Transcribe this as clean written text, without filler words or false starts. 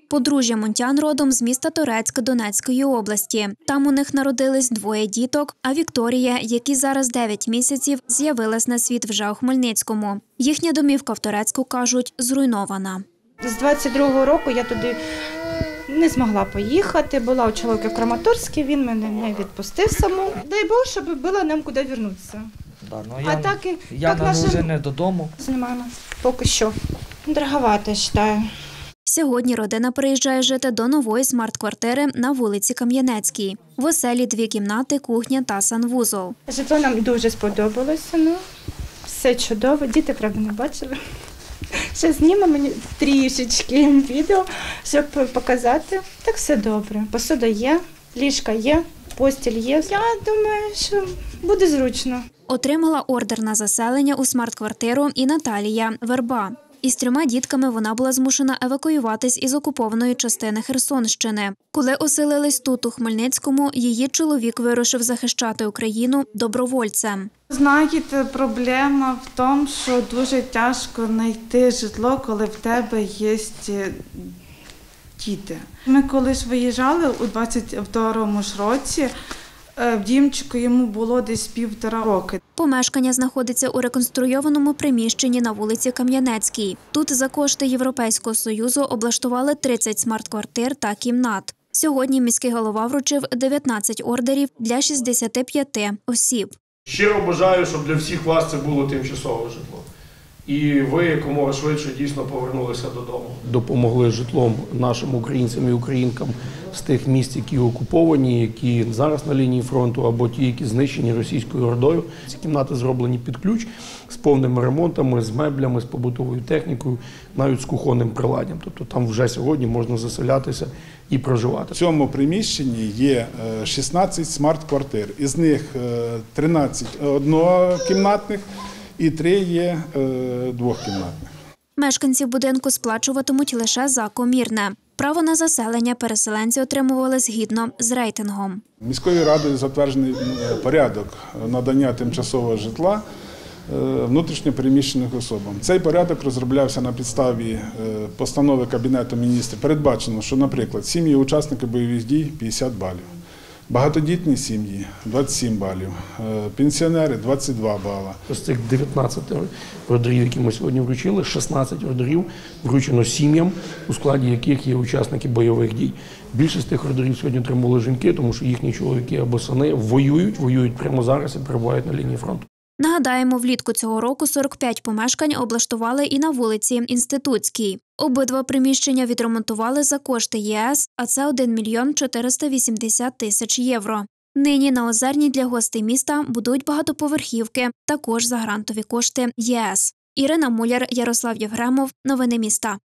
Подружжя Мунтян родом з міста Торецьк Донецької області. Там у них народились двоє діток, а Вікторія, якій зараз 9 місяців, з'явилась на світ вже у Хмельницькому. Їхня домівка в Торецьку, кажуть, зруйнована. З 22-го року я туди не змогла поїхати, була у чоловіка в Краматорську, він мене не відпустив саму. Дай Бог, щоб було нам куди повернутися. Да, ну, я вже не додому. Знімаємо поки що. Дороговато, я вважаю. Сьогодні родина переїжджає жити до нової смарт-квартири на вулиці Кам'янецькій. В оселі 2 кімнати, кухня та санвузол. Житло нам дуже сподобалося, все чудово, діти, правда, не бачили. Ще знімемо трішечки відео, щоб показати. Так все добре. Посуда є, ліжка є, постіль є. Я думаю, що буде зручно. Отримала ордер на заселення у смарт-квартиру і Наталія Верба. Із 3 дітками вона була змушена евакуюватись із окупованої частини Херсонщини. Коли оселились тут, у Хмельницькому, її чоловік вирушив захищати Україну добровольцем. Знаєте, проблема в тому, що дуже тяжко знайти житло, коли в тебе є діти. Ми колись виїжджали у 22-му ж році, в Дімчику йому було десь 1,5 роки. Помешкання знаходиться у реконструйованому приміщенні на вулиці Кам'янецькій. Тут за кошти Європейського Союзу облаштували 30 смарт-квартир та кімнат. Сьогодні міський голова вручив 19 ордерів для 65 осіб. Щиро бажаю, щоб для всіх вас це було тимчасове житло. І ви якомога швидше дійсно повернулися додому. Допомогли житлом нашим українцям і українкам з тих міст, які окуповані, які зараз на лінії фронту, або ті, які знищені російською ордою. Ці кімнати зроблені під ключ, з повними ремонтами, з меблями, з побутовою технікою, навіть з кухонним приладдям. Тобто там вже сьогодні можна заселятися і проживати. В цьому приміщенні є 16 смарт-квартир, із них 13 однокімнатних, і 3 є двохкімнатних. Мешканці будинку сплачуватимуть лише за комірне. Право на заселення переселенці отримували згідно з рейтингом. Міською радою затверджений порядок надання тимчасового житла внутрішньо переміщених особам. Цей порядок розроблявся на підставі постанови Кабінету міністрів. Передбачено, що, наприклад, сім'ї учасників бойових дій – 50 балів. Багатодітні сім'ї – 27 балів, пенсіонери – 22 бали. З цих 19 ордерів, які ми сьогодні вручили, 16 ордерів вручено сім'ям, у складі яких є учасники бойових дій. Більшість тих ордерів сьогодні отримали жінки, тому що їхні чоловіки або сини воюють прямо зараз і перебувають на лінії фронту. Нагадаємо, влітку цього року 45 помешкань облаштували і на вулиці Інститутській. Обидва приміщення відремонтували за кошти ЄС, а це 1 мільйон 480 тисяч євро. Нині на Озерній для гостей міста будують багатоповерхівки, також за грантові кошти ЄС. Ірина Муляр, Ярослав Євгремов. Новини міста.